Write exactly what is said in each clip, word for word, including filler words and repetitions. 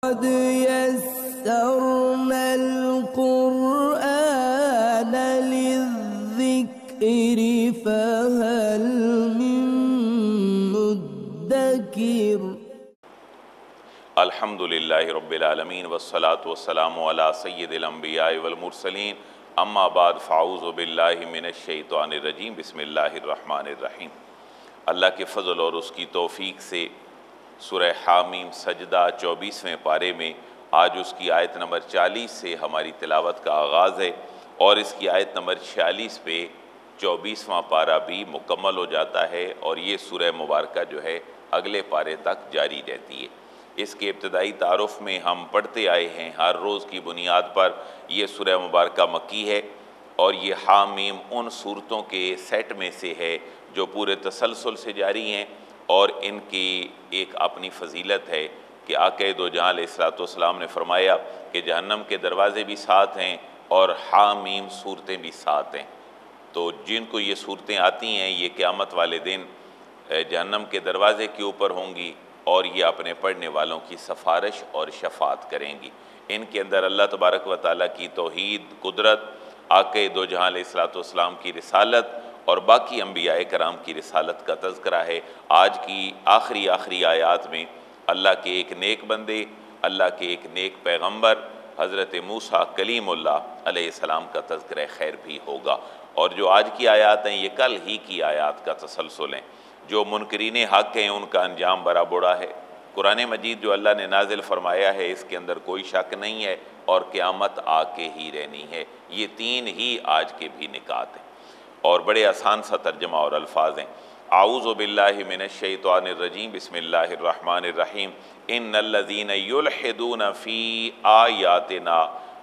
قد يسرنا القرآن للذكر فهل من مدكر الحمد للہ رب العالمین والصلاة والسلام علی سید الانبیاء والمرسلین اما بعد فاعوذ باللہ من الشیطان الرجیم بسم اللہ الرحمن الرحیم۔ اللہ کے فضل اور اس کی توفیق سے سورہ حامیم سجدہ چوبیسویں پارے میں آج اس کی آیت نمبر چالیس سے ہماری تلاوت کا آغاز ہے، اور اس کی آیت نمبر چھیالیس پہ چوبیسواں پارہ بھی مکمل ہو جاتا ہے، اور یہ سورہ مبارکہ جو ہے اگلے پارے تک جاری رہتی ہے۔ اس کے ابتدائی تعارف میں ہم پڑھتے آئے ہیں ہر روز کی بنیاد پر یہ سورہ مبارکہ مکی ہے، اور یہ حامیم ان صورتوں کے سیٹ میں سے ہے جو پورے تسلسل سے جاری ہیں، اور ان کی ایک اپنی فضیلت ہے کہ آقا دو جہاں علیہ الصلوۃ والسلام نے فرمایا کہ جہنم کے دروازے بھی ساتھ ہیں اور حامیم صورتیں بھی ساتھ ہیں۔ تو جن کو یہ صورتیں آتی ہیں یہ قیامت والے دن جہنم کے دروازے کے اوپر ہوں گی، اور یہ اپنے پڑھنے والوں کی سفارش اور شفاعت کریں گی۔ ان کے اندر اللہ تبارک و تعالیٰ کی توحید، قدرت، آقا دو جہاں علیہ الصلوۃ والسلام کی رسالت اور باقی انبیاء کرام کی رسالت کا تذکرہ ہے۔ آج کی آخری آخری آیات میں اللہ کے ایک نیک بندے، اللہ کے ایک نیک پیغمبر حضرت موسیٰ کلیم اللہ علیہ السلام کا تذکرہ خیر بھی ہوگا، اور جو آج کی آیات ہیں یہ کل ہی کی آیات کا تسلسل ہیں۔ جو منکرین حق ہیں ان کا انجام بڑا برا ہے۔ قرآن مجید جو اللہ نے نازل فرمایا ہے اس کے اندر کوئی شک نہیں ہے، اور قیامت آ کے ہی رہنی ہے۔ یہ تین ہی آج کے بھی نکات ہیں، اور بڑے آسان سا ترجمہ اور الفاظ ہیں۔ اعوذ باللہ من الشیطان الرجیم بسم اللہ الرحمن الرحیم۔ ان الذین یلحدون فی آیاتنا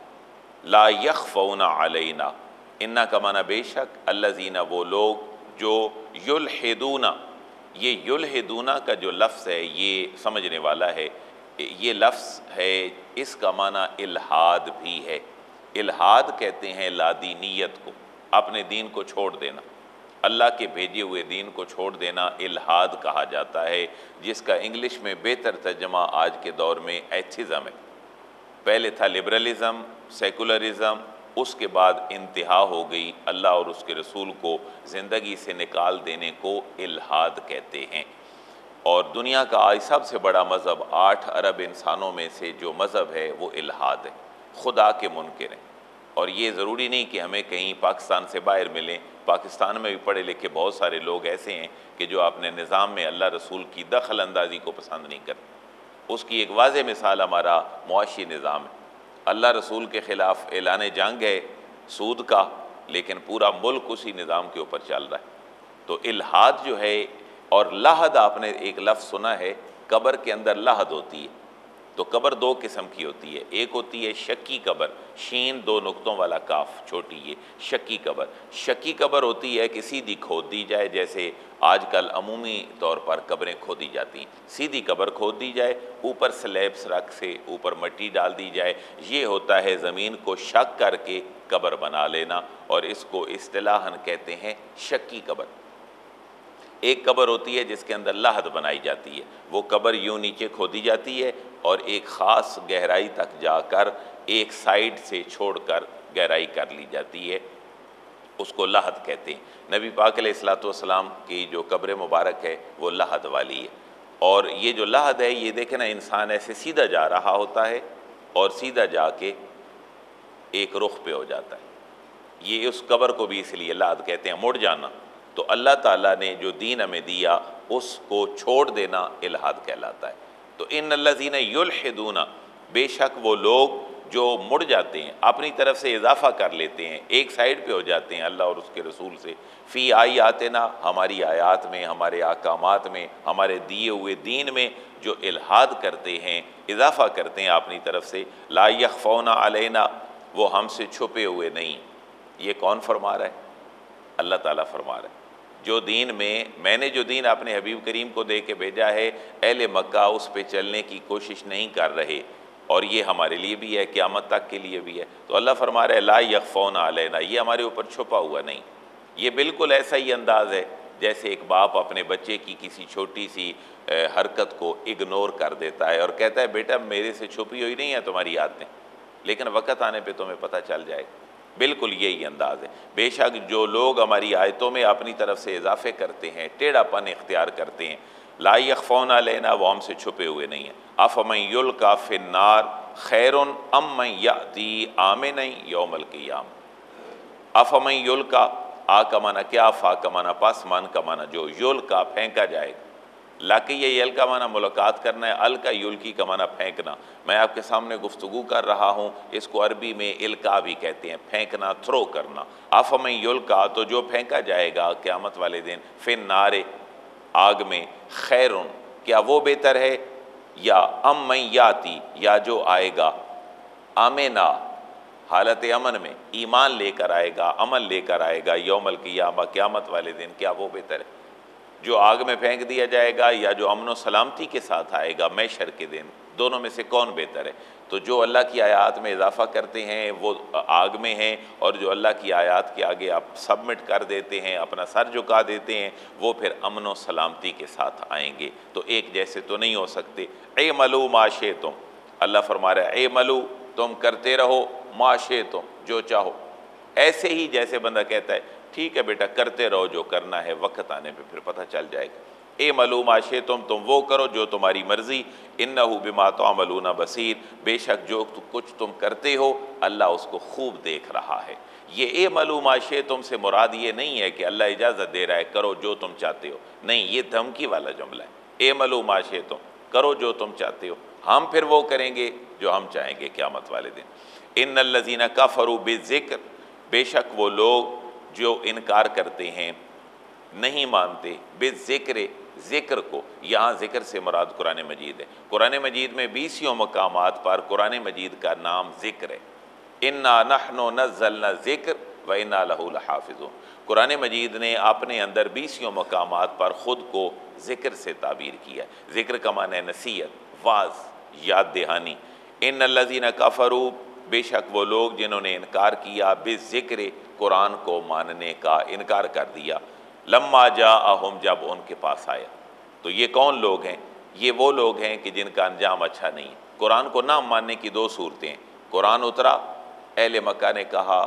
لا یخفون علینا۔ ان کا معنی بے شک، الذین وہ لوگ جو یلحدون، یہ یلحدون کا جو لفظ ہے یہ سمجھنے والا ہے، یہ لفظ ہے اس کا معنی الحاد بھی ہے۔ الحاد کہتے ہیں لادینیت کو، اپنے دین کو چھوڑ دینا، اللہ کے بھیجے ہوئے دین کو چھوڑ دینا الحاد کہا جاتا ہے، جس کا انگلش میں بہتر ترجمہ آج کے دور میں ایتھزم ہے۔ پہلے تھا لبرلزم، سیکولرزم، اس کے بعد انتہا ہو گئی اللہ اور اس کے رسول کو زندگی سے نکال دینے کو الحاد کہتے ہیں۔ اور دنیا کا آج سب سے بڑا مذہب، آٹھ ارب انسانوں میں سے جو مذہب ہے وہ الحاد ہے، خدا کے منکر ہیں۔ اور یہ ضروری نہیں کہ ہمیں کہیں پاکستان سے باہر ملیں، پاکستان میں بھی پڑھے لکھے بہت سارے لوگ ایسے ہیں کہ جو اپنے نظام میں اللہ رسول کی دخل اندازی کو پسند نہیں کرتے۔ اس کی ایک واضح مثال ہمارا معاشی نظام ہے۔ اللہ رسول کے خلاف اعلان جنگ ہے سود کا، لیکن پورا ملک اسی نظام کے اوپر چل رہا ہے۔ تو الحاد جو ہے، اور لحد آپ نے ایک لفظ سنا ہے، قبر کے اندر لحد ہوتی ہے۔ تو قبر دو قسم کی ہوتی ہے، ایک ہوتی ہے شکی قبر، شین دو نقطوں والا کاف چھوٹی، یہ شکی قبر۔ شکی قبر ہوتی ہے کہ سیدھی کھود دی جائے، جیسے آج کل عمومی طور پر قبریں کھودی جاتی ہیں، سیدھی قبر کھود دی جائے، اوپر سلیبس رکھ سے اوپر مٹی ڈال دی جائے۔ یہ ہوتا ہے زمین کو شک کر کے قبر بنا لینا، اور اس کو اصطلاحاً کہتے ہیں شکی قبر۔ ایک قبر ہوتی ہے جس کے اندر لحد بنائی جاتی ہے، وہ قبر یوں نیچے کھودی جاتی ہے اور ایک خاص گہرائی تک جا کر ایک سائیڈ سے چھوڑ کر گہرائی کر لی جاتی ہے، اس کو لحد کہتے ہیں۔ نبی پاک علیہ الصلوۃ والسلام کی جو قبر مبارک ہے وہ لحد والی ہے، اور یہ جو لحد ہے یہ دیکھیں نا، انسان ایسے سیدھا جا رہا ہوتا ہے اور سیدھا جا کے ایک رخ پہ ہو جاتا ہے۔ یہ اس قبر کو بھی اس لیے لحد کہتے ہیں، مڑ جانا۔ تو اللہ تعالیٰ نے جو دین ہمیں دیا اس کو چھوڑ دینا الحاد کہلاتا ہے۔ تو ان الذین یلحدون، بے شک وہ لوگ جو مڑ جاتے ہیں، اپنی طرف سے اضافہ کر لیتے ہیں، ایک سائیڈ پہ ہو جاتے ہیں اللہ اور اس کے رسول سے، فی آیاتنا، ہماری آیات میں، ہمارے احکامات میں، ہمارے دیے ہوئے دین میں جو الحاد کرتے ہیں، اضافہ کرتے ہیں اپنی طرف سے، لا یخفون علینا، وہ ہم سے چھپے ہوئے نہیں۔ یہ کون فرما رہا ہے؟ اللہ تعالیٰ فرما رہا ہے۔ جو دین میں میں نے جو دین اپنے حبیب کریم کو دے کے بھیجا ہے، اہل مکہ اس پہ چلنے کی کوشش نہیں کر رہے، اور یہ ہمارے لیے بھی ہے، قیامت تک کے لیے بھی ہے۔ تو اللہ فرما رہا ہے لا یخفون علینا، یہ ہمارے اوپر چھپا ہوا نہیں۔ یہ بالکل ایسا ہی انداز ہے جیسے ایک باپ اپنے بچے کی کسی چھوٹی سی حرکت کو اگنور کر دیتا ہے اور کہتا ہے بیٹا میرے سے چھپی ہوئی نہیں ہے تمہاری عادتیں، لیکن وقت آنے پہ تمہیں پتہ چل جائے گا۔ بالکل یہی انداز ہے۔ بے شک جو لوگ ہماری آیتوں میں اپنی طرف سے اضافے کرتے ہیں، ٹیڑھا پن اختیار کرتے ہیں، لا یخفون علینا، وہ ہم سے چھپے ہوئے نہیں ہیں۔ افمن یلقی فی النار خیر ام من یأتی آمنا یوم القیامہ۔ افمن یلقی، آ کا معنی کیا، فا کا معنی پس، من کا معنی جو، یلقی پھینکا جائے گا۔ لاکی یہ یل کا معنی ملاقات کرنا ہے، ال کا یلکی کا معنی پھینکنا۔ میں آپ کے سامنے گفتگو کر رہا ہوں، اس کو عربی میں القا بھی کہتے ہیں، پھینکنا، تھرو کرنا۔ افمن یلقی، تو جو پھینکا جائے گا قیامت والے دن، فی النار، آگ میں، خیرن، کیا وہ بہتر ہے، یا ام من یاتی، یا جو آئے گا، آمنا، حالت امن میں، ایمان لے کر آئے گا، عمل لے کر آئے گا، یوم القیامہ، قیامت والے دن، کیا وہ بہتر ہے؟ جو آگ میں پھینک دیا جائے گا یا جو امن و سلامتی کے ساتھ آئے گا محشر کے دن، دونوں میں سے کون بہتر ہے؟ تو جو اللہ کی آیات میں اضافہ کرتے ہیں وہ آگ میں ہیں، اور جو اللہ کی آیات کے آگے آپ سبمٹ کر دیتے ہیں، اپنا سر جھکا دیتے ہیں، وہ پھر امن و سلامتی کے ساتھ آئیں گے۔ تو ایک جیسے تو نہیں ہو سکتے۔ اعملوا ما شئتم، اللہ فرما رہا ہے اعملوا، تم کرتے رہو، ما شئتم، جو چاہو، ایسے ہی جیسے بندہ کہتا ہے ٹھیک ہے بیٹا کرتے رہو جو کرنا ہے، وقت آنے پہ پھر پتہ چل جائے گا۔ اعملوا ما شئتم، تم وہ کرو جو تمہاری مرضی، انہ بما تعملون بصیر، بے شک جو کچھ تم کرتے ہو اللہ اس کو خوب دیکھ رہا ہے۔ یہ اعملوا ما شئتم سے مراد یہ نہیں ہے کہ اللہ اجازت دے رہا ہے کرو جو تم چاہتے ہو، نہیں، یہ دھمکی والا جملہ ہے۔ اعملوا ما شئتم، کرو جو تم چاہتے ہو، ہم پھر وہ کریں گے جو ہم چاہیں گے قیامت والے دن۔ ان الذین کفروا بالذکر، بے شک وہ لوگ جو انکار کرتے ہیں، نہیں مانتے، بالذکر، ذکر کو، یہاں ذکر سے مراد قرآن مجید ہے۔ قرآن مجید میں بیسیوں مقامات پر قرآن مجید کا نام ذکر ہے۔ انا نحن نزلنا الذکر وانا لہ لحافظون، قرآن مجید نے اپنے اندر بیسیوں مقامات پر خود کو ذکر سے تعبیر کیا ہے۔ ذکر کا معنی ہے نصیحت، واعظ، یاد دہانی۔ ان الذین کفروا، بے شک وہ لوگ جنہوں نے انکار کیا، بالذکر، قرآن کو ماننے کا انکار کر دیا، لما جاءہم، جب ان کے پاس آیا۔ تو یہ کون لوگ ہیں؟ یہ وہ لوگ ہیں کہ جن کا انجام اچھا نہیں ہے۔ قرآن کو نہ ماننے کی دو صورتیں ہیں۔ قرآن اترا، اہل مکہ نے کہا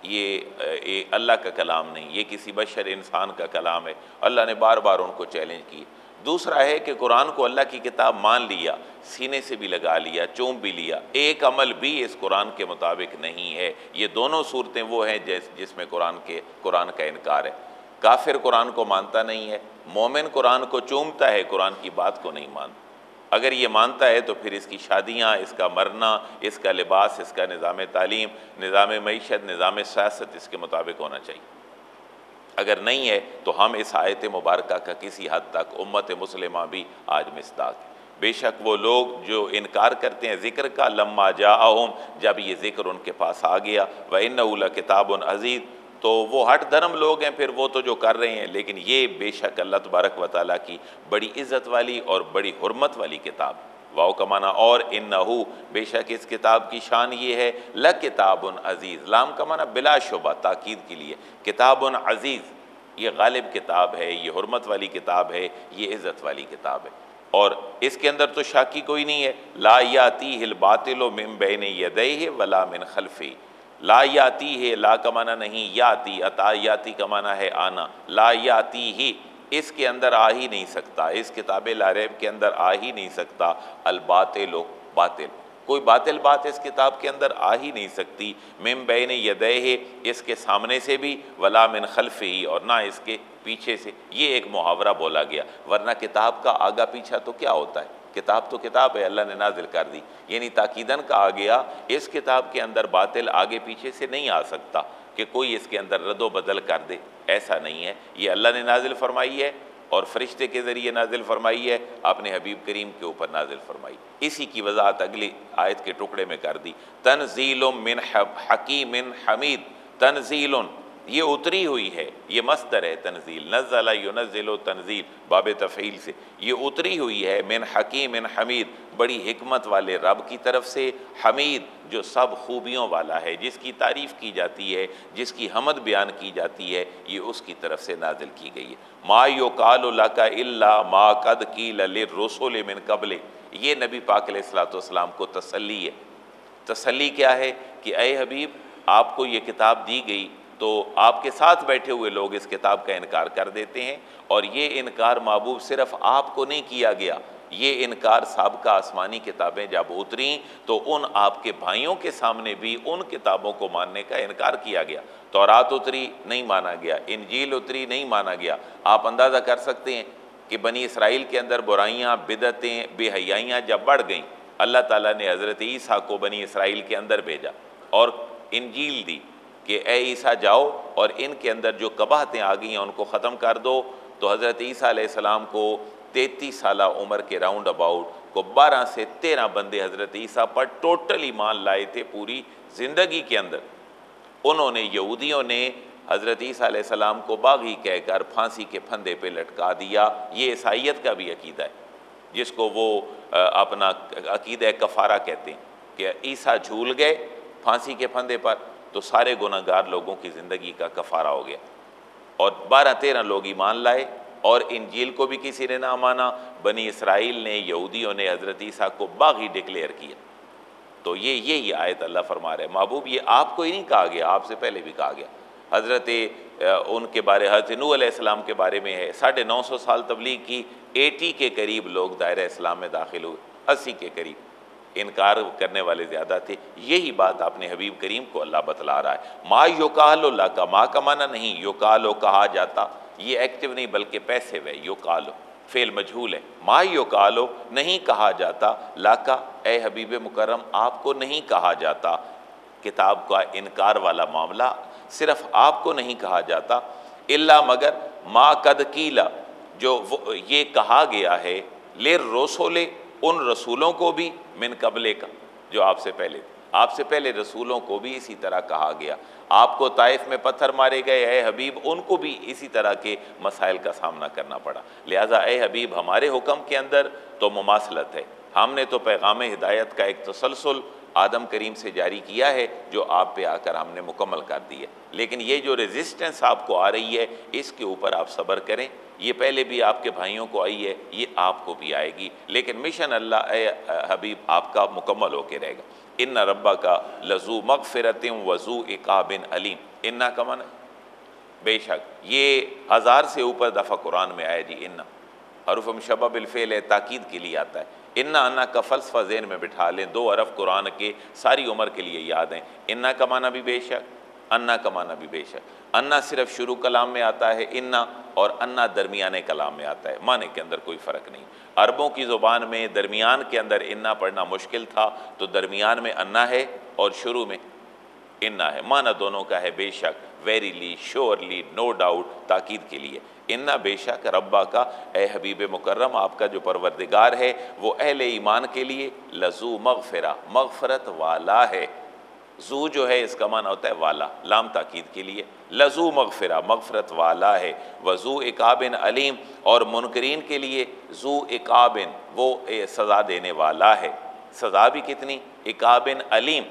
یہ اللہ کا کلام نہیں، یہ کسی بشر انسان کا کلام ہے، اللہ نے بار بار ان کو چیلنج کی۔ دوسرا ہے کہ قرآن کو اللہ کی کتاب مان لیا، سینے سے بھی لگا لیا، چوم بھی لیا، ایک عمل بھی اس قرآن کے مطابق نہیں ہے۔ یہ دونوں صورتیں وہ ہیں جس جس میں قرآن کے قرآن کا انکار ہے۔ کافر قرآن کو مانتا نہیں ہے، مومن قرآن کو چومتا ہے، قرآن کی بات کو نہیں مانتا۔ اگر یہ مانتا ہے تو پھر اس کی شادیاں، اس کا مرنا، اس کا لباس، اس کا نظام تعلیم، نظام معیشت، نظام سیاست اس کے مطابق ہونا چاہیے۔ اگر نہیں ہے تو ہم اس آیت مبارکہ کا کسی حد تک امت مسلمہ بھی آج مصداق ہے۔ بے شک وہ لوگ جو انکار کرتے ہیں ذکر کا، لما جاءہم، جب یہ ذکر ان کے پاس آ گیا، وَإِنَّهُ لَكِتَابٌ عَزِیزٌ، تو وہ ہٹ دھرم لوگ ہیں پھر وہ تو جو کر رہے ہیں، لیکن یہ بے شک اللہ تبارک و تعالیٰ کی بڑی عزت والی اور بڑی حرمت والی کتاب۔ واو کا معنی اور، انہو، بے شک اس کتاب کی شان یہ ہے، لکتاب عزیز، لام کا معنی بلا شبہ، تاکید کے لیے، کتاب عزیز، یہ غالب کتاب ہے، یہ حرمت والی کتاب ہے، یہ عزت والی کتاب ہے، اور اس کے اندر تو شاکی کوئی نہیں ہے۔ لا یاتیہ الباطل من بین یدیہ ولا من خلفہ، لا یاتی ہے، لا کا معنی نہیں، یاتی، عطا یاتی کا معنی ہے آنا، لا یاتی ہی، اس کے اندر آ ہی نہیں سکتا، اس کتاب لا ریب کے اندر آ ہی نہیں سکتا، الباطل، باطل، کوئی باطل بات اس کتاب کے اندر آ ہی نہیں سکتی، من بین یدیہ، اس کے سامنے سے بھی، ولا من خلفہ، اور نہ اس کے پیچھے سے۔ یہ ایک محاورہ بولا گیا، ورنہ کتاب کا آگا پیچھا تو کیا ہوتا ہے؟ کتاب تو کتاب ہے، اللہ نے نازل کر دی، یعنی تاکیداً کہا گیا اس کتاب کے اندر باطل آگے پیچھے سے نہیں آ سکتا کہ کوئی اس کے اندر رد و بدل کر دے، ایسا نہیں ہے۔ یہ اللہ نے نازل فرمائی ہے اور فرشتے کے ذریعے نازل فرمائی ہے، اپنے حبیب کریم کے اوپر نازل فرمائی۔ اسی کی وضاحت اگلی آیت کے ٹکڑے میں کر دی، تنزیل من حکیم حمید، تنزیل، یہ اتری ہوئی ہے، یہ مصدر ہے تنزیل، نزل ینزل و تنزیل باب تفعیل سے، یہ اتری ہوئی ہے من حکیم حمید، بڑی حکمت والے رب کی طرف سے، حمید جو سب خوبیوں والا ہے، جس کی تعریف کی جاتی ہے، جس کی حمد بیان کی جاتی ہے، یہ اس کی طرف سے نازل کی گئی ہے۔ ما یقال لک الا ما قد قیل للرسل من قبل، یہ نبی پاک علیہ الصلوۃ والسلام کو تسلی ہے۔ تسلی کیا ہے کہ اے حبیب آپ کو یہ کتاب دی گئی تو آپ کے ساتھ بیٹھے ہوئے لوگ اس کتاب کا انکار کر دیتے ہیں، اور یہ انکار محبوب صرف آپ کو نہیں کیا گیا، یہ انکار سابقہ آسمانی کتابیں جب اتریں تو ان آپ کے بھائیوں کے سامنے بھی ان کتابوں کو ماننے کا انکار کیا گیا۔ تورات اتری، نہیں مانا گیا، انجیل اتری، نہیں مانا گیا۔ آپ اندازہ کر سکتے ہیں کہ بنی اسرائیل کے اندر برائیاں، بدعتیں، بے حیائیاں جب بڑھ گئیں، اللہ تعالیٰ نے حضرت عیسیٰ کو بنی اسرائیل کے اندر بھیجا اور انجیل دی کہ اے عیسیٰ جاؤ اور ان کے اندر جو قباحتیں آ گئی ہیں ان کو ختم کر دو۔ تو حضرت عیسیٰ علیہ السلام کو تینتیس سالہ عمر کے راؤنڈ اباؤٹ کو بارہ سے تیرہ بندے حضرت عیسیٰ پر ٹوٹل ایمان لائے تھے پوری زندگی کے اندر۔ انہوں نے، یہودیوں نے حضرت عیسیٰ علیہ السلام کو باغی کہہ کر پھانسی کے پھندے پہ لٹکا دیا۔ یہ عیسائیت کا بھی عقیدہ ہے، جس کو وہ اپنا عقیدہ کفارہ کہتے ہیں کہ عیسیٰ جھول گئے پھانسی کے پھندے پر تو سارے گناہگار لوگوں کی زندگی کا کفارہ ہو گیا، اور بارہ تیرہ لوگ ایمان لائے، اور انجیل کو بھی کسی نے نہ مانا۔ بنی اسرائیل نے، یہودیوں نے حضرت عیسیٰ کو باغی ڈکلیئر کیا۔ تو یہ یہی آیت اللہ فرما رہے ہیں محبوب یہ آپ کو ہی نہیں کہا گیا، آپ سے پہلے بھی کہا گیا۔ حضرت ان کے بارے، حضرت نوح علیہ السلام کے بارے میں ہے، ساڑھے نو سو سال تبلیغ کی، ایٹی کے قریب لوگ دائرہ اسلام میں داخل ہوئے، اسی کے قریب، انکار کرنے والے زیادہ تھے۔ یہی بات اپنے حبیب کریم کو اللہ بتلا رہا ہے۔ ما یقال لک، ما کا معنی نہیں یقال کہا جاتا، یہ ایکٹیو نہیں بلکہ پیسو ہے، یقال فعل مجہول ہے۔ ما یقال نہیں کہا جاتا، لاکا اے حبیب مکرم آپ کو نہیں کہا جاتا، کتاب کا انکار والا معاملہ صرف آپ کو نہیں کہا جاتا، الا مگر ما قد قیل جو یہ کہا گیا ہے، للرسل ان رسولوں کو بھی، من قبل کا جو آپ سے پہلے تھے، آپ سے پہلے رسولوں کو بھی اسی طرح کہا گیا۔ آپ کو طائف میں پتھر مارے گئے اے حبیب، ان کو بھی اسی طرح کے مسائل کا سامنا کرنا پڑا، لہٰذا اے حبیب ہمارے حکم کے اندر تو مماثلت ہے۔ ہم نے تو پیغام ہدایت کا ایک تسلسل آدم کریم سے جاری کیا ہے جو آپ پہ آ کر ہم نے مکمل کر دی ہے، لیکن یہ جو ریزسٹنس آپ کو آ رہی ہے اس کے اوپر آپ صبر کریں۔ یہ پہلے بھی آپ کے بھائیوں کو آئی ہے، یہ آپ کو بھی آئے گی، لیکن مشن اللہ اے حبیب آپ کا مکمل ہو کے رہے گا۔ ان ربک لذو مغفرت وذو عقاب علیم، انا کا معنی بے شک، یہ ہزار سے اوپر دفعہ قرآن میں آیا جی انا، حرف مشبہ بالفعل ہے، تاکید کے لیے آتا ہے۔ انا انا کا فلسفہ ذہن میں بٹھا لیں، دو حرف قرآن کے ساری عمر کے لیے یاد ہیں۔ انا کا معنی بھی بے شک، انا کا معنی بھی بے شک۔ انا صرف شروع کلام میں آتا ہے انا، اور انا درمیانے کلام میں آتا ہے، معنی کے اندر کوئی فرق نہیں۔ عربوں کی زبان میں درمیان کے اندر انا پڑھنا مشکل تھا تو درمیان میں انا ہے اور شروع میں انا ہے، معنی دونوں کا ہے بے شک، ویریلی، شورلی، نو ڈاؤٹ، تاکید کے لیے۔ انا بے شک ربا کا اے حبیب مکرم آپ کا جو پروردگار ہے وہ اہل ایمان کے لیے لذو مغفرہ، مغفرت والا ہے۔ ذو جو ہے اس کا معنی ہوتا ہے والا، لام تاکید کے لیے، لذو مغفرہ مغفرت والا ہے، وذو عقاب علیم اور منکرین کے لیے ذو عقاب وہ سزا دینے والا ہے۔ سزا بھی کتنی، عقاب علیم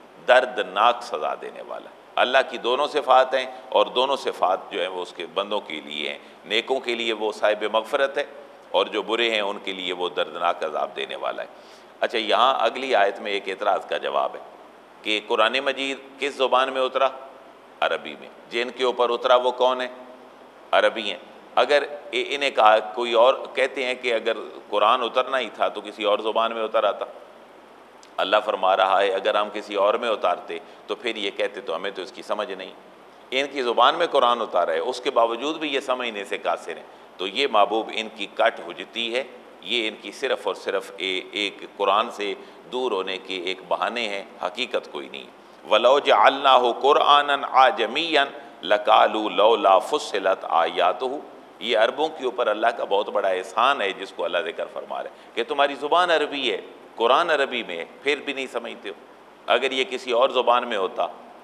دردناک سزا دینے والا۔ اللہ کی دونوں صفات ہیں اور دونوں صفات جو ہیں وہ اس کے بندوں کے لیے ہیں، نیکوں کے لیے وہ صاحب مغفرت ہے اور جو برے ہیں ان کے لیے وہ دردناک عذاب دینے والا ہے۔ اچھا یہاں اگلی آیت میں ایک اعتراض کا جواب ہے کہ قرآن مجید کس زبان میں اترا؟ عربی میں۔ جن کے اوپر اترا وہ کون ہے؟ عربی ہیں۔ اگر انہیں کہا کوئی اور، کہتے ہیں کہ اگر قرآن اترنا ہی تھا تو کسی اور زبان میں اتر آتا۔ اللہ فرما رہا ہے اگر ہم کسی اور میں اتارتے تو پھر یہ کہتے تو ہمیں تو اس کی سمجھ نہیں، ان کی زبان میں قرآن اتارا ہے اس کے باوجود بھی یہ سمجھنے سے قاصر ہیں۔ تو یہ محبوب ان کی کٹ حجتی ہے، یہ ان کی صرف اور صرف ایک قرآن سے دور ہونے کے ایک بہانے ہیں، حقیقت کوئی نہیں۔ وَلَوْ جَعَلْنَاهُ قُرْآنًا عَجَمِيًّا لَقَالُوا لَوْلَا فُصِّلَتْ آيَاتُهُ۔ یہ عربوں کے اوپر اللہ کا بہت بڑا احسان ہے جس کو اللہ ذکر فرما رہے ہیں کہ تمہاری زبان عربی ہے، قرآن عربی میں ہے، پھر بھی نہیں سمجھتے ہو۔ اگر یہ کسی اور زبان میں ہوتا تو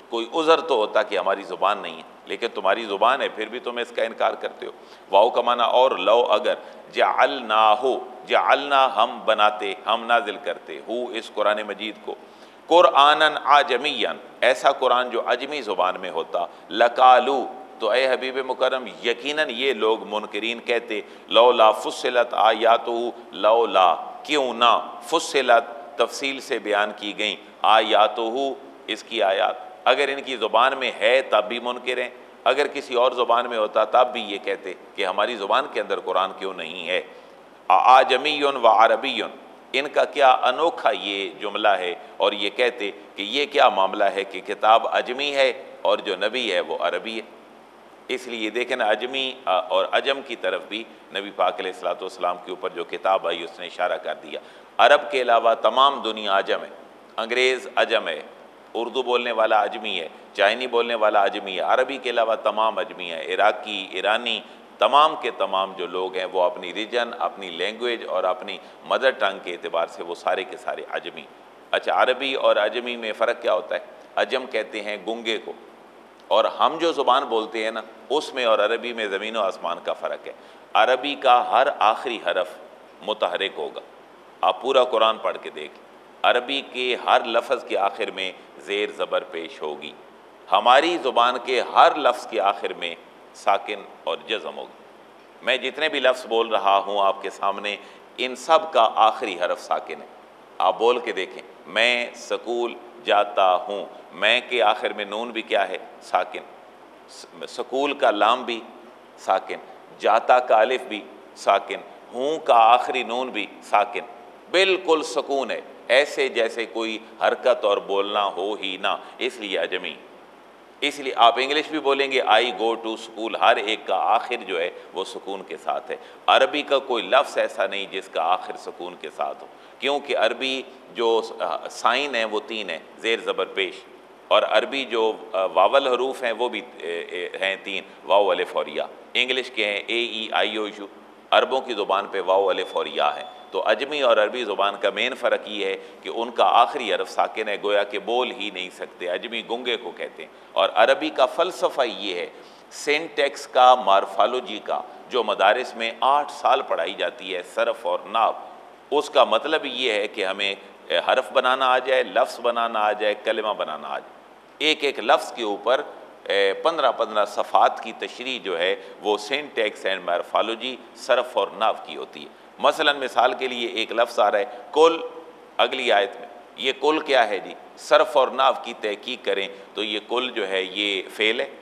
کوئی عذر تو ہوتا کہ ہماری زبان نہیں ہے، لیکن تمہاری زبان ہے پھر بھی تم اس کا انکار کرتے ہو۔ واو کا معنی اور، لو اگر، جعلناہ، جعلنا ہم بناتے، ہم نازل کرتے، ہو اس قرآن مجید کو، قرآناً عجمیا، ایسا قرآن جو عجمی زبان میں ہوتا، لقالو، تو اے حبیب مکرم یقیناً یہ لوگ منکرین کہتے، لولا فصلت آیاتہ، لولا کیوں نہ، فصلت تفصیل سے بیان کی گئیں، آیاتہ اس کی آیات، اگر ان کی زبان میں ہے تب بھی منکر ہیں، اگر کسی اور زبان میں ہوتا تب بھی یہ کہتے کہ ہماری زبان کے اندر قرآن کیوں نہیں ہے۔ اعجمی و عربی، ان کا کیا انوکھا یہ جملہ ہے، اور یہ کہتے کہ یہ کیا معاملہ ہے کہ کتاب عجمی ہے اور جو نبی ہے وہ عربی ہے۔ اس لیے دیکھیں نا، عجمی اور عجم کی طرف بھی نبی پاک علیہ الصلوۃ والسلام کے اوپر جو کتاب آئی اس نے اشارہ کر دیا۔ عرب کے علاوہ تمام دنیا عجم ہے، انگریز عجم ہے، اردو بولنے والا عجمی ہے، چائنی بولنے والا عجمی ہے، عربی کے علاوہ تمام عجمی ہیں، عراقی، ایرانی، تمام کے تمام جو لوگ ہیں وہ اپنی ریجن، اپنی لینگویج اور اپنی مدر ٹنگ کے اعتبار سے وہ سارے کے سارے عجمی۔ اچھا، عربی اور عجمی میں فرق کیا ہوتا ہے؟ عجم کہتے ہیں گنگے کو، اور ہم جو زبان بولتے ہیں نا اس میں اور عربی میں زمین و آسمان کا فرق ہے۔ عربی کا ہر آخری حرف متحرک ہوگا، آپ پورا قرآن پڑھ کے دیکھ، عربی کے ہر لفظ کے آخر میں زیر زبر پیش ہوگی، ہماری زبان کے ہر لفظ کے آخر میں ساکن اور جزم ہوگی۔ میں جتنے بھی لفظ بول رہا ہوں آپ کے سامنے، ان سب کا آخری حرف ساکن ہے، آپ بول کے دیکھیں، میں سکول جاتا ہوں، میں کے آخر میں نون بھی کیا ہے؟ ساکن، سکول کا لام بھی ساکن، جاتا کا الف بھی ساکن، ہوں کا آخری نون بھی ساکن، بالکل سکون ہے، ایسے جیسے کوئی حرکت اور بولنا ہو ہی نہ، اس لیے عجمی۔ اس لیے آپ انگلش بھی بولیں گے آئی گو ٹو اسکول، ہر ایک کا آخر جو ہے وہ سکون کے ساتھ ہے۔ عربی کا کوئی لفظ ایسا نہیں جس کا آخر سکون کے ساتھ ہو، کیونکہ عربی جو سائن ہیں وہ تین ہیں، زیر زبر پیش، اور عربی جو واول حروف ہیں وہ بھی ہیں تین، واو الف اور یا۔ انگلش کے ہیں اے ای آئی او یو، عربوں کی زبان پہ واو الف اور یا ہے۔ تو عجمی اور عربی زبان کا مین فرق یہ ہے کہ ان کا آخری حرف ساکن ہے، گویا کہ بول ہی نہیں سکتے، عجمی گنگے کو کہتے ہیں۔ اور عربی کا فلسفہ یہ ہے، سینٹیکس کا، مارفالوجی کا، جو مدارس میں آٹھ سال پڑھائی جاتی ہے، صرف اور نحو، اس کا مطلب یہ ہے کہ ہمیں حرف بنانا آ جائے، لفظ بنانا آ جائے، کلمہ بنانا آ جائے۔ ایک ایک لفظ کے اوپر پندرہ پندرہ صفحات کی تشریح جو ہے وہ سینٹیکس اینڈ مارفالوجی، صرف اور نحو کی ہوتی ہے۔ مثلا مثال کے لیے ایک لفظ آ رہا ہے کل، اگلی آیت میں، یہ کل کیا ہے جی؟ صرف اور نحو کی تحقیق کریں تو یہ کل جو ہے یہ فعل ہے،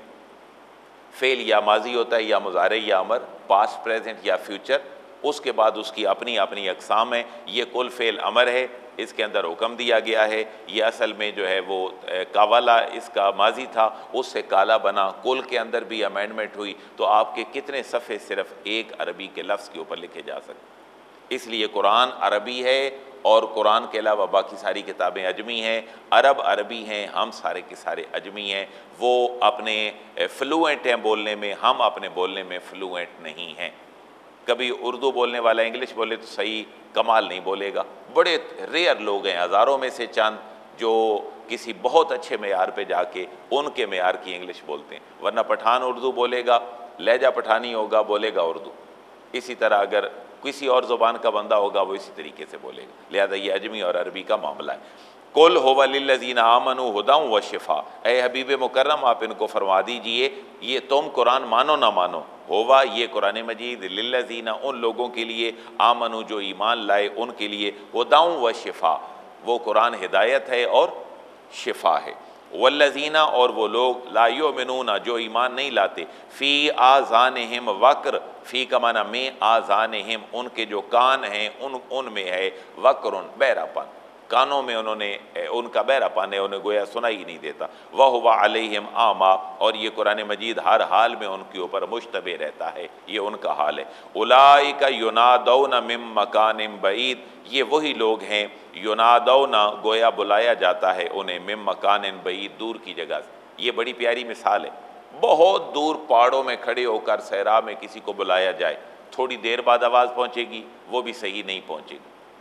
فعل یا ماضی ہوتا ہے یا مضارع یا امر، پاسٹ، پریزنٹ یا فیوچر، اس کے بعد اس کی اپنی اپنی اقسام ہیں۔ یہ کل فعل امر ہے، اس کے اندر حکم دیا گیا ہے، یہ اصل میں جو ہے وہ کاوالا اس کا ماضی تھا، اس سے کالا بنا، کل کے اندر بھی امینڈمنٹ ہوئی، تو آپ کے کتنے صفحے صرف ایک عربی کے لفظ کے اوپر لکھے جا سکتے۔ اس لیے قرآن عربی ہے، اور قرآن کے علاوہ باقی ساری کتابیں عجمی ہیں، عرب عربی ہیں، ہم سارے کے سارے عجمی ہیں۔ وہ اپنے فلوئنٹ ہیں بولنے میں، ہم اپنے بولنے میں فلوئنٹ نہیں ہیں۔ کبھی اردو بولنے والا انگلش بولے تو صحیح کمال نہیں بولے گا، بڑے ریئر لوگ ہیں، ہزاروں میں سے چند جو کسی بہت اچھے معیار پہ جا کے ان کے معیار کی انگلش بولتے ہیں، ورنہ پٹھان اردو بولے گا، لہجہ پٹھانی ہوگا، بولے گا اردو۔ اسی طرح اگر کسی اور زبان کا بندہ ہوگا وہ اسی طریقے سے بولے گا، لہذا یہ عجمی اور عربی کا معاملہ ہے۔ قُلْ هُوَ لِلَّذِينَ آمَنُوا هُدًى وَشِفَاءً، اے حبیب مکرم آپ ان کو فرما دیجئے، یہ تم قرآن مانو نہ مانو، ہوا یہ قرآن مجید، للذین ان لوگوں کے لیے، آمنو جو ایمان لائے ان کے لیے، ہدی و شفا، وہ قرآن ہدایت ہے اور شفا ہے۔ والذین اور وہ لوگ، لا یؤمنون جو ایمان نہیں لاتے، فی آذانہم وقر، فی کا معنی میں، آذانہم ان کے جو کان ہیں ان ان میں ہے وقرن بہرا پن، کانوں میں انہوں نے ان کا بہرا پن ہے، انہیں گویا سنائی ہی نہیں دیتا۔ وَهُوَ عَلَيْهِمْ أَعْمَى اور یہ قرآن مجید ہر حال میں ان کے اوپر مشتبہ رہتا ہے، یہ ان کا حال ہے۔ أُولَٰئِكَ يُنَادَوْنَ مِن مَّكَانٍ بَعِيدٍ یہ وہی لوگ ہیں، يُنَادَوْنَ گویا بلایا جاتا ہے انہیں، مِن مَّكَانٍ بَعِيدٍ دور کی جگہ سے۔ یہ بڑی پیاری مثال ہے، بہت دور پہاڑوں میں کھڑے ہو کر صحرا میں کسی کو بلایا جائے، تھوڑی دیر بعد آواز پہنچے گی، وہ بھی صحیح نہیں پہنچے گی۔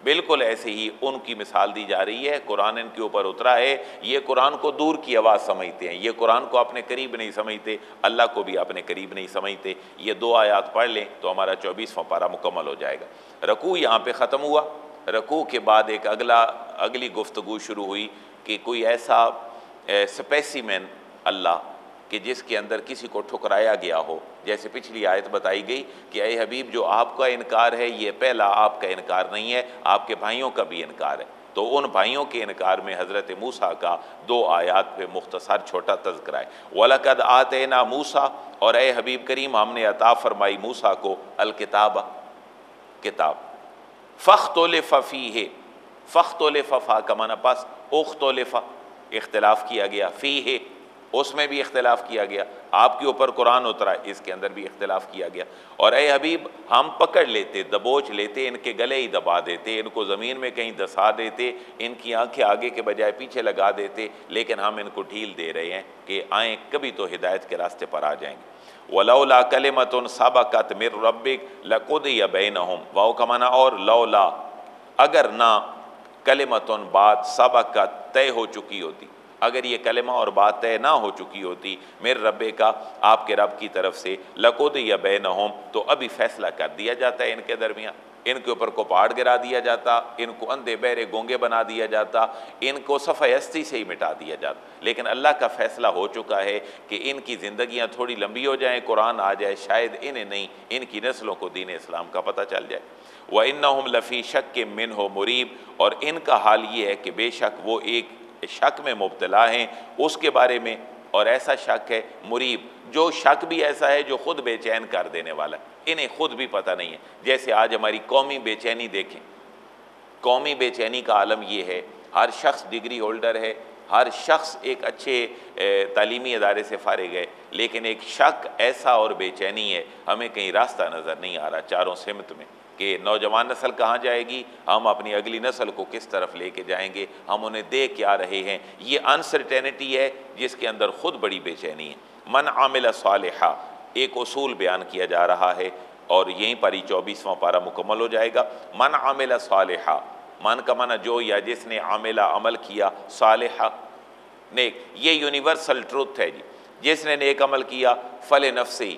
بالکل ایسے ہی ان کی مثال دی جا رہی ہے۔ قرآن ان کے اوپر اترا ہے، یہ قرآن کو دور کی آواز سمجھتے ہیں، یہ قرآن کو اپنے قریب نہیں سمجھتے، اللہ کو بھی اپنے قریب نہیں سمجھتے۔ یہ دو آیات پڑھ لیں تو ہمارا چوبیسواں پارہ مکمل ہو جائے گا۔ رکوع یہاں پہ ختم ہوا۔ رکوع کے بعد ایک اگلا اگلی گفتگو شروع ہوئی کہ کوئی ایسا سپیسیمن اللہ کہ جس کے اندر کسی کو ٹھکرایا گیا ہو، جیسے پچھلی آیت بتائی گئی کہ اے حبیب جو آپ کا انکار ہے یہ پہلا آپ کا انکار نہیں ہے، آپ کے بھائیوں کا بھی انکار ہے۔ تو ان بھائیوں کے انکار میں حضرت موسیٰ کا دو آیات پہ مختصر چھوٹا تذکرہ ہے۔ وَلَقَدْ آتَيْنَا مُوسَىٰ، اور اے حبیب کریم ہم نے عطا فرمائی موسیٰ کو الکتاب، کتاب۔ فَاخْتُلِفَ فِيهِ، فَاخْتُلِفَ فا کا معنی پس، اختلف اختلاف کیا گیا، فیہ اس میں بھی اختلاف کیا گیا، آپ کے اوپر قرآن اترا اس کے اندر بھی اختلاف کیا گیا۔ اور اے حبیب ہم پکڑ لیتے، دبوچ لیتے، ان کے گلے ہی دبا دیتے، ان کو زمین میں کہیں دسا دیتے، ان کی آنکھیں آگے کے بجائے پیچھے لگا دیتے، لیکن ہم ان کو ڈھیل دے رہے ہیں کہ آئیں کبھی تو ہدایت کے راستے پر آ جائیں گے۔ وَلَوْلَا كَلِمَةٌ سَبَقَتْ مِن رَبِّكَ لَقُضِيَ بَيْنَهُمْ، واو کا معنی اور، لولا اگر نہ، کلمتن بات، سبقت طے ہو چکی ہوتی، اگر یہ کلمہ اور بات طے نہ ہو چکی ہوتی میرے رب کا، آپ کے رب کی طرف سے، لَقُضِيَ بَيْنَهُمْ تو ابھی فیصلہ کر دیا جاتا ہے ان کے درمیان، ان کے اوپر کو پہاڑ گرا دیا جاتا، ان کو اندھے بہرے گونگے بنا دیا جاتا، ان کو صفحہ ہستی سے ہی مٹا دیا جاتا۔ لیکن اللہ کا فیصلہ ہو چکا ہے کہ ان کی زندگیاں تھوڑی لمبی ہو جائیں، قرآن آ جائے، شاید انہیں نہیں ان کی نسلوں کو دین اسلام کا پتہ چل جائے۔ وَإِنَّهُمْ لَفِي شَكٍّ مِّنْهُ مُرِيبٍ، اور ان کا حال یہ ہے کہ بے شک وہ ایک شک میں مبتلا ہیں اس کے بارے میں، اور ایسا شک ہے مریب، جو شک بھی ایسا ہے جو خود بے چین کر دینے والا ہے، انہیں خود بھی پتہ نہیں ہے۔ جیسے آج ہماری قومی بے چینی دیکھیں، قومی بے چینی کا عالم یہ ہے، ہر شخص ڈگری ہولڈر ہے، ہر شخص ایک اچھے تعلیمی ادارے سے فارغ ہے، لیکن ایک شک ایسا اور بے چینی ہے، ہمیں کہیں راستہ نظر نہیں آ رہا چاروں سمت میں کہ نوجوان نسل کہاں جائے گی، ہم اپنی اگلی نسل کو کس طرف لے کے جائیں گے، ہم انہیں دے کیا رہے ہیں۔ یہ انسرٹینٹی ہے جس کے اندر خود بڑی بے چینی ہے۔ من عامل صالحہ ایک اصول بیان کیا جا رہا ہے، اور یہیں پر ہی چوبیسواں پارہ مکمل ہو جائے گا۔ من عامل صالحہ، من کا معنی جو یا جس نے، عاملہ عمل کیا، صالحہ نیک، یہ یونیورسل ٹروتھ ہے جی، جس نے نیک عمل کیا فلنفسی،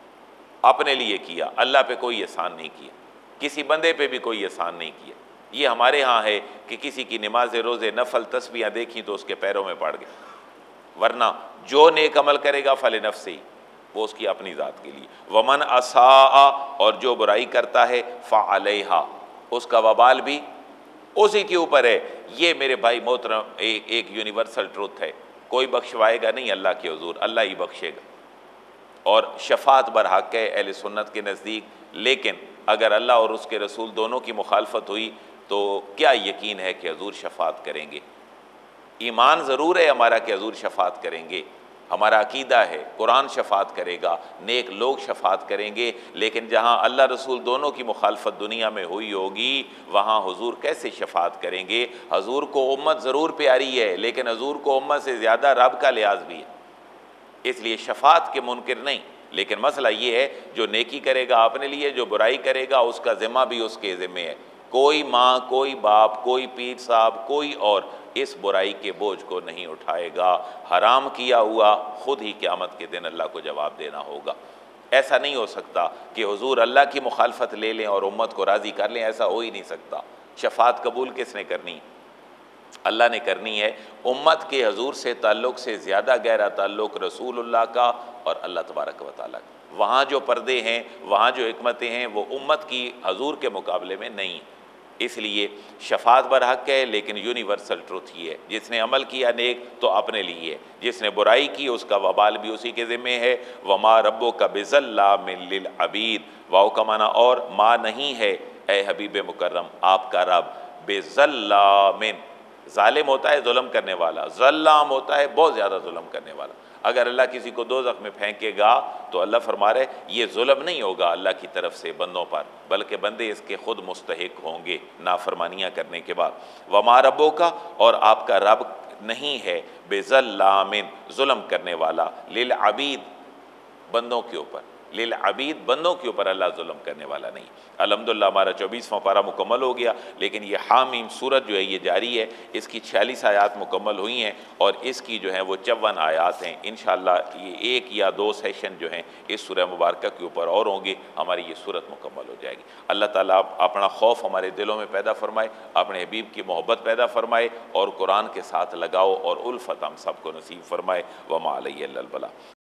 اپنے لیے کیا، اللہ پہ کوئی احسان نہیں کیا، کسی بندے پہ بھی کوئی احسان نہیں کیا۔ یہ ہمارے ہاں ہے کہ کسی کی نماز روزے نفل تسبیحاں دیکھیں تو اس کے پیروں میں پڑ گئے، ورنہ جو نیک عمل کرے گا فلنفسی، وہ اس کی اپنی ذات کے لیے۔ ومن اساء، اور جو برائی کرتا ہے فعلیہا، اس کا وبال بھی اسی کے اوپر ہے۔ یہ میرے بھائی محترم ایک ایک یونیورسل ٹروتھ ہے، کوئی بخشوائے گا نہیں اللہ کے حضور، اللہ ہی بخشے گا، اور شفاعت برحق ہے اہل سنت کے نزدیک۔ لیکن اگر اللہ اور اس کے رسول دونوں کی مخالفت ہوئی تو کیا یقین ہے کہ حضور شفاعت کریں گے؟ ایمان ضرور ہے ہمارا کہ حضور شفاعت کریں گے، ہمارا عقیدہ ہے قرآن شفاعت کرے گا، نیک لوگ شفاعت کریں گے، لیکن جہاں اللہ رسول دونوں کی مخالفت دنیا میں ہوئی ہوگی وہاں حضور کیسے شفاعت کریں گے؟ حضور کو امت ضرور پیاری ہے، لیکن حضور کو امت سے زیادہ رب کا لحاظ بھی ہے، اس لیے شفاعت کے منکر نہیں۔ لیکن مسئلہ یہ ہے جو نیکی کرے گا اپنے لیے، جو برائی کرے گا اس کا ذمہ بھی اس کے ذمہ ہے۔ کوئی ماں، کوئی باپ، کوئی پیر صاحب، کوئی اور اس برائی کے بوجھ کو نہیں اٹھائے گا، حرام کیا ہوا خود ہی قیامت کے دن اللہ کو جواب دینا ہوگا۔ ایسا نہیں ہو سکتا کہ حضور اللہ کی مخالفت لے لیں اور امت کو راضی کر لیں، ایسا ہو ہی نہیں سکتا۔ شفاعت قبول کس نے کرنی؟ اللہ نے کرنی ہے۔ امت کے حضور سے تعلق سے زیادہ گہرا تعلق رسول اللہ کا اور اللہ تبارک و تعالیٰ کا۔ وہاں جو پردے ہیں، وہاں جو حکمتیں ہیں، وہ امت کی حضور کے مقابلے میں نہیں۔ اس لیے شفاعت برحق ہے، لیکن یونیورسل ٹروتھ یہ ہے، جس نے عمل کیا نیک تو اپنے لیے ہے، جس نے برائی کی اس کا وبال بھی اسی کے ذمہ ہے۔ وما ربک بظلام للعبید، واو کا معنی اور، ما نہیں ہے اے حبیب مکرم آپ کا رب، بظلام، ظالم ہوتا ہے ظلم کرنے والا، ظلام ہوتا ہے بہت زیادہ ظلم کرنے والا۔ اگر اللہ کسی کو دوزخ میں پھینکے گا تو اللہ فرما رہے یہ ظلم نہیں ہوگا اللہ کی طرف سے بندوں پر، بلکہ بندے اس کے خود مستحق ہوں گے نافرمانیاں کرنے کے بعد۔ وما ربک، اور آپ کا رب نہیں ہے، بظلام، ظلم کرنے والا، للعبید، بندوں کے اوپر۔ للعبید، بندوں کے اوپر اللہ ظلم کرنے والا نہیں۔ الحمدللہ ہمارا چوبیسواں پارہ مکمل ہو گیا، لیکن یہ حامیم سورت جو ہے یہ جاری ہے، اس کی چھیالیس آیات مکمل ہوئی ہیں اور اس کی جو ہیں وہ چون آیات ہیں۔ انشاءاللہ یہ ایک یا دو سیشن جو ہیں اس سورہ مبارکہ کے اوپر اور ہوں گے، ہماری یہ سورت مکمل ہو جائے گی۔ اللہ تعالیٰ اپنا خوف ہمارے دلوں میں پیدا فرمائے، اپنے حبیب کی محبت پیدا فرمائے اور قرآن کے ساتھ لگاؤ اور الفت ہم سب کو نصیب فرمائے۔ وما علیہ الا البلاغ۔